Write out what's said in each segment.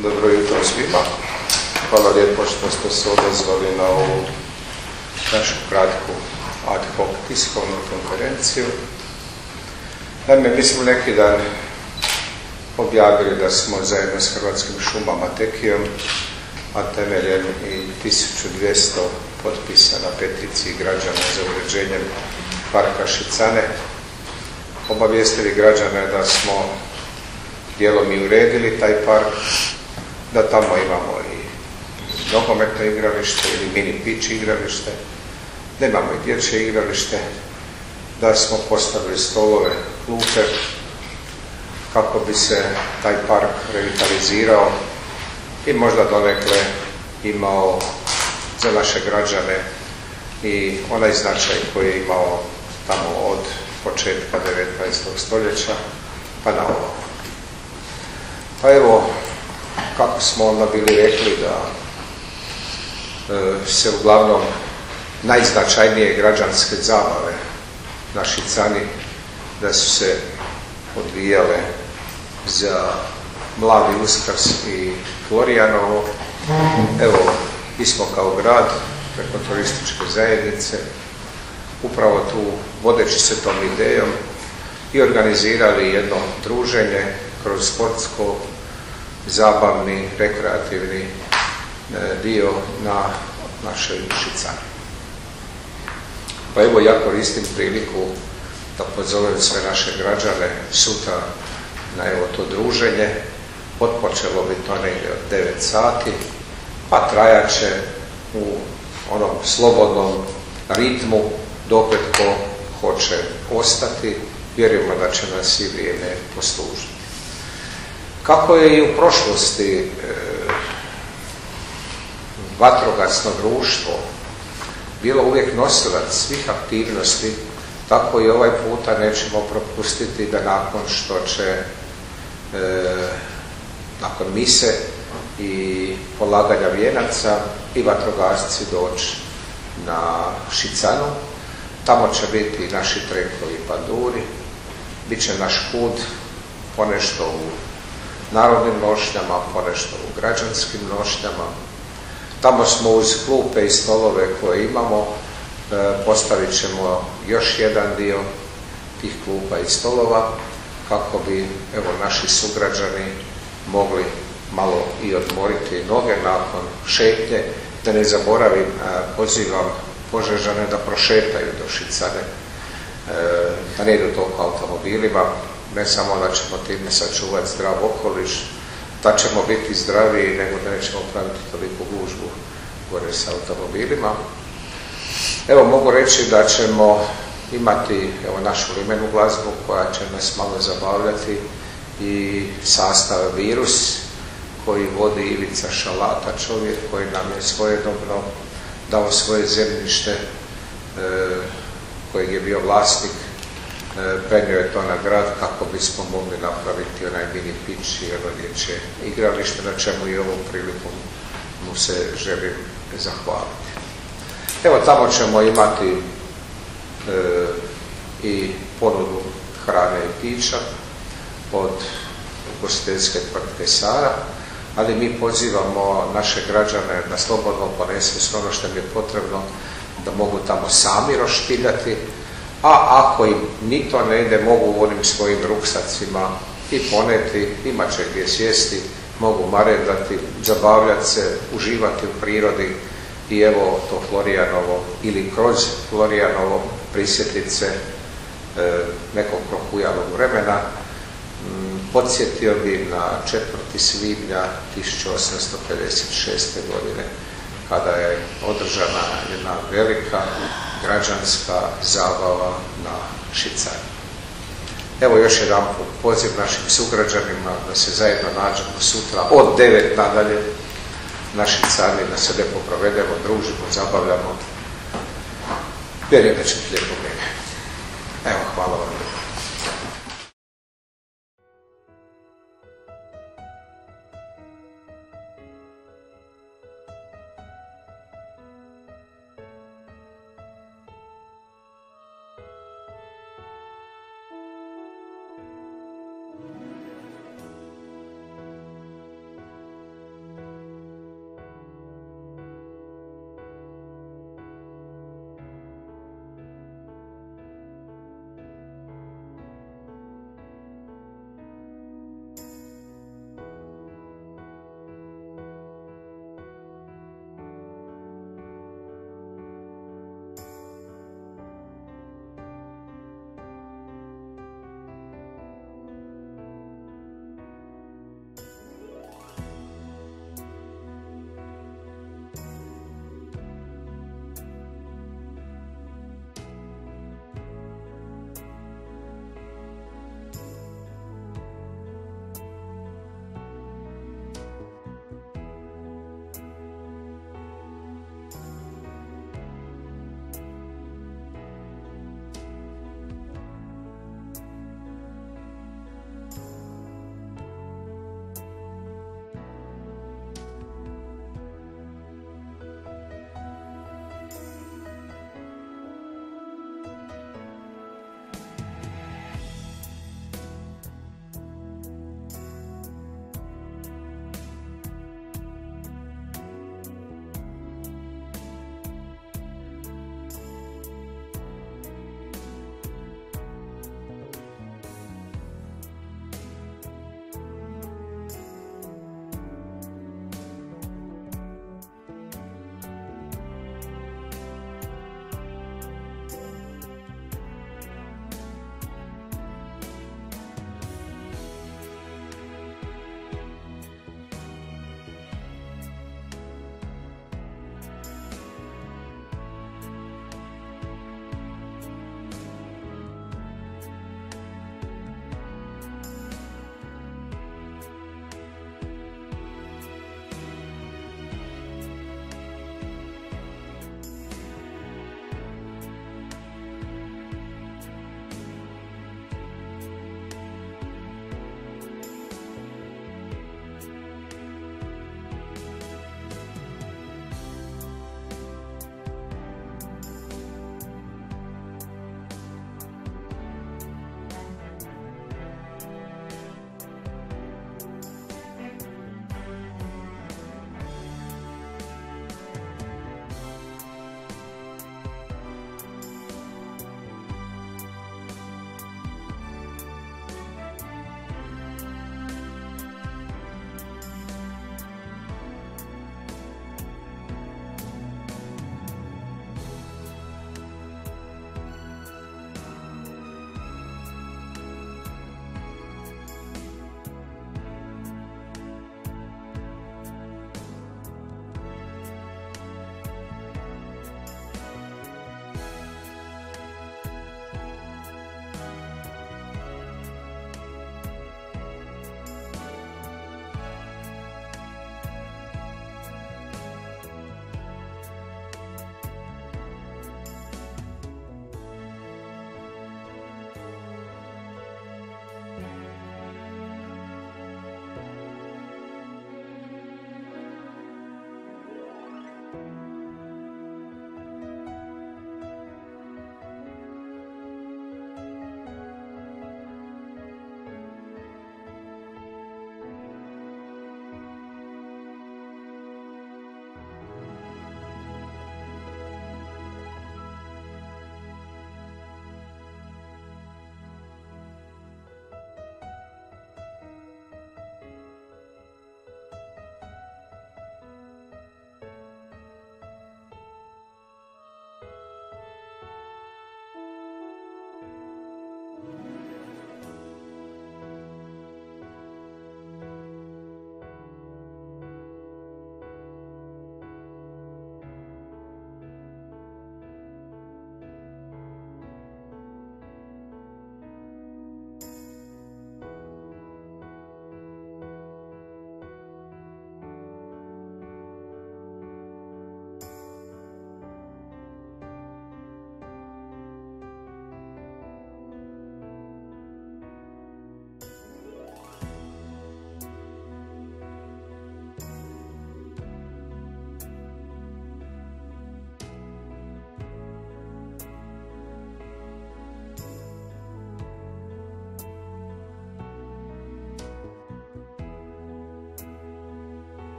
Dobro jutro svima. Hvala lijepo što ste se odazvali na ovu našu kratku ad hoc tiskovnu konferenciju. Naime, mi smo neki dan objavili da smo zajedno s Hrvatskim šumama Tekijom, a temeljem i 1200 potpisa na peticiji građana za uređenjem parka Šicane obavijestili građane da smo dijelom i uredili taj park, da tamo imamo i nogometno igralište ili mini pitch igralište, da imamo i dječje igralište, da smo postavili stolove, klupe, kako bi se taj park revitalizirao i možda donekle imao za naše građane i onaj značaj koji je imao tamo od početka 19. stoljeća pa na ovo. Pa evo, kako smo onda bili rekli da se uglavnom najznačajnije građanske zabave na Šicani da su se odvijale za Mladi Uskrs i Florijanovo. Evo, mi smo kao grad preko turističke zajednice upravo tu, vodeći se tom idejom, i organizirali jedno druženje kroz sportsko, zabavni, rekreativni dio na našoj Šicani. Pa evo, ja koristim priliku da pozovem sve naše građane sutra na evo to druženje. Otpočelo bi to negdje od 9 sati, pa trajat će u onom slobodnom ritmu dokle tko hoće ostati. Vjerujemo da će nas i vrijeme poslužiti. Kako je i u prošlosti vatrogasno društvo bilo uvijek nosilac svih aktivnosti, tako i ovaj puta nećemo propustiti da nakon što će nakon mise i polaganja vijenaca i vatrogasci doći na Šicanu. Tamo će biti naši trenkovi i panduri, bit će naš put ponešto u narodnim nošnjama, ponešto u građanskim nošnjama. Tamo smo uz klupe i stolove koje imamo, postavit ćemo još jedan dio tih klupa i stolova kako bi evo naši sugrađani mogli malo i odmoriti noge nakon šetnje. Da ne zaboravim, pozivam Požežane da prošetaju do Šicane, da ne idu toliko automobilima, ne samo da ćemo time sačuvati zdrav okoliš, da ćemo biti zdraviji, nego da nećemo praviti toliko gužbu gore sa automobilima. Evo, mogu reći da ćemo imati evo našu limenu glazbu koja će nas malo zabavljati i sastav Virus koji vodi Ivica Šalata, čovjek koji nam je svojedobno dao svoje zemljište kojeg je bio vlasnik, prenio je to na grad kako bismo mogli napraviti onaj mini pitch i dječje igralište, na čemu i ovom prilikom mu se želim zahvaliti. Evo, tamo ćemo imati i ponudu hrane i pića od ugostiteljske tvrtke Sara, ali mi pozivamo naše građane da slobodno ponesu sve ono što im je potrebno, da mogu tamo sami roštiljati, a ako im ni to ne ide, mogu u onim svojim ruksacima i poneti, imat će gdje sjesti, mogu marendati, zabavljati se, uživati u prirodi i evo to Florijanovo ili kroz Florijanovo prisjetiti se nekog prohujalog vremena. Podsjetio bi na 4. svibnja 1856. godine, kada je održana jedna velika građanska zabava na Šicani. Evo još jedan poziv našim sugrađanima da se zajedno nađemo sutra od 9 nadalje na Šicani, da se lijepo provedemo, družimo, zabavljamo. Vjerujem da će biti lijepo vrijeme. Evo, hvala vam.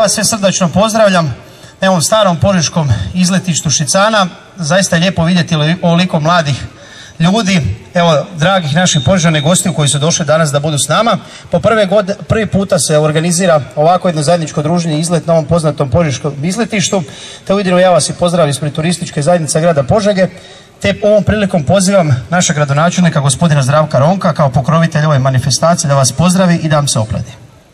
vas sve srdačno pozdravljam na ovom starom požeškom izletištu Šicana. Zaista je lijepo vidjeti ovoliko mladih ljudi, evo, dragih naših Požežana gostiju koji su došli danas da budu s nama. Po prvi puta se organizira ovako jedno zajedničko druženje izlet na ovom poznatom požeškom izletištu. Te ujedno ja vas i pozdravljam ispred turističke zajednice grada Požege. Te ovom prilikom pozivam našeg gradonačelnika gospodina Zdravka Ronka kao pokrovitelj ove manifestacije da vas pozdravi i da vam se opladi.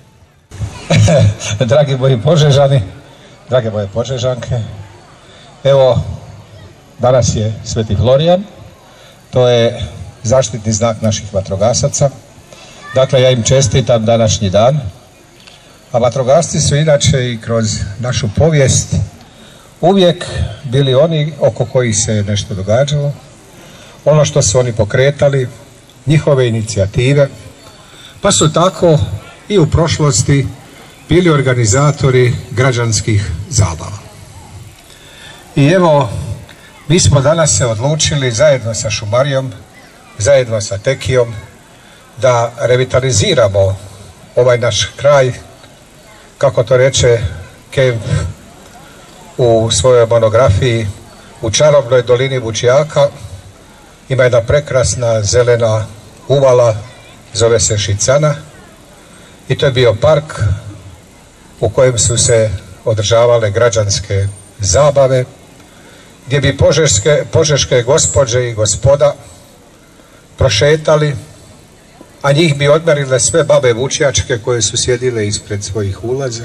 Dragi moji Požežani, drage moje Požežanke, evo, danas je Sveti Florijan, to je zaštitni znak naših vatrogasaca. Dakle, ja im čestitam današnji dan, a vatrogasci su inače i kroz našu povijest uvijek bili oni oko kojih se nešto događalo, ono što su oni pokretali, njihove inicijative, pa su tako i u prošlosti bili organizatori građanskih zabava. I evo, mi smo danas se odlučili zajedno sa Šumarijom, zajedno sa Tekijom, da revitaliziramo ovaj naš kraj, kako to reče Kempf u svojoj monografiji, u čarobnoj dolini Vučjaka ima jedna prekrasna zelena uvala, zove se Šicana, i to je bio park u kojem su se održavale građanske zabave, gdje bi požeške gospođe i gospoda prošetali, a njih bi odmerile sve babe vučjačke koje su sjedile ispred svojih ulaza.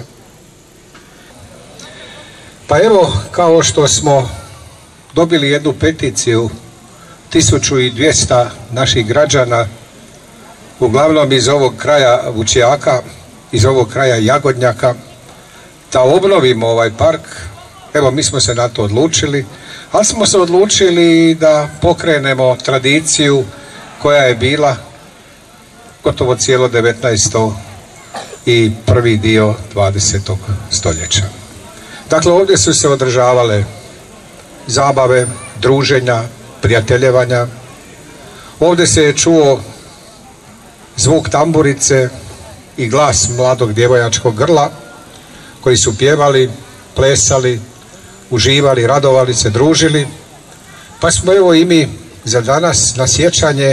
Pa evo, kao što smo dobili jednu peticiju 1200 naših građana, uglavnom iz ovog kraja Vučjaka, iz ovog kraja Jagodnjaka, da obnovimo ovaj park. Evo, mi smo se na to odlučili, ali smo se odlučili da pokrenemo tradiciju koja je bila gotovo cijelo 19. i prvi dio 20. stoljeća. Dakle, ovdje su se održavale zabave, druženja, prijateljevanja. Ovdje se je čuo zvuk tamburice i glas mladog djevojačkog grla koji su pjevali, plesali, uživali, radovali se, družili. Pa smo evo i mi za danas na sjećanje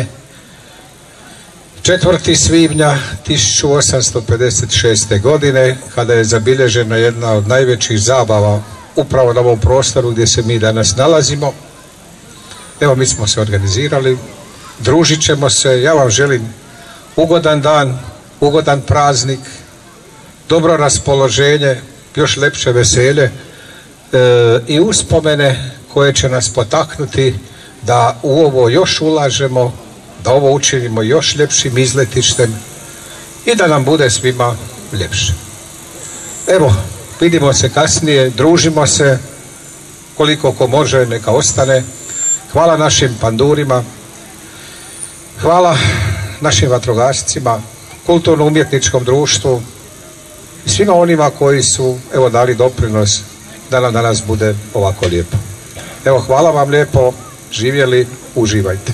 4. svibnja 1856. godine, kada je zabilježena jedna od najvećih zabava upravo na ovom prostoru gdje se mi danas nalazimo. Evo, mi smo se organizirali, družit ćemo se. Ja vam želim ugodan dan, ugodan praznik, dobro raspoloženje, još lepše veselje i uspomene koje će nas potaknuti da u ovo još ulažemo, da ovo učinimo još ljepšim izletištem i da nam bude svima ljepše. Evo, vidimo se kasnije, družimo se, koliko ko može neka ostane. Hvala našim pandurima, hvala našim vatrogascima, kulturno-umjetničkom društvu i svima onima koji su, evo, dali doprinos da nam danas bude ovako lijepo. Evo, hvala vam lijepo, živjeli, uživajte.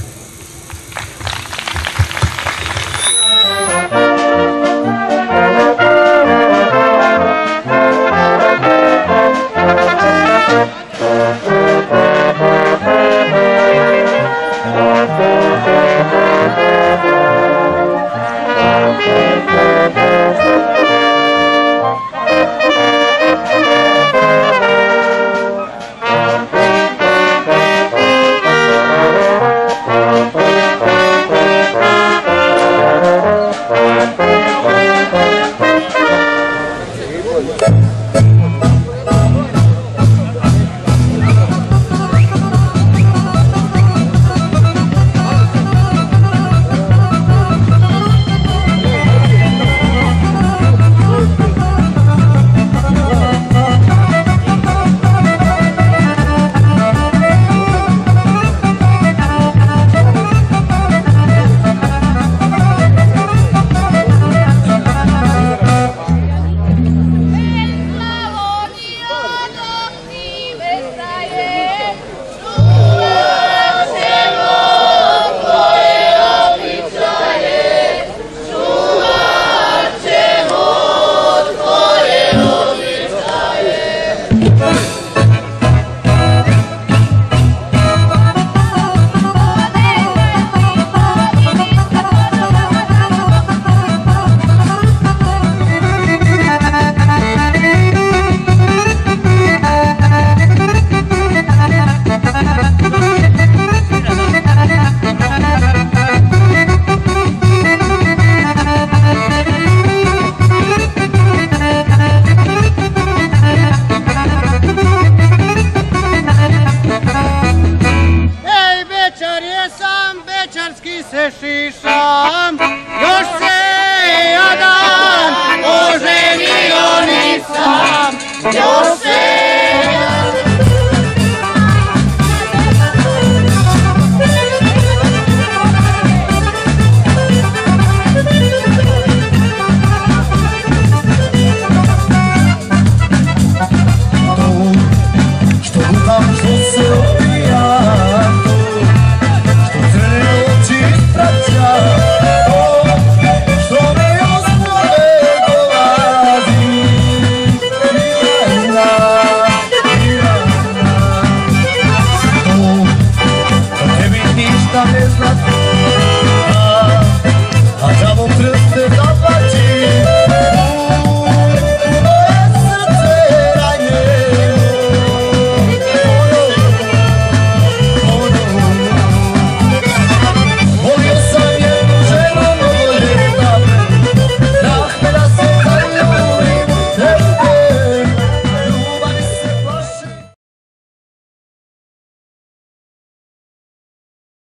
dišam,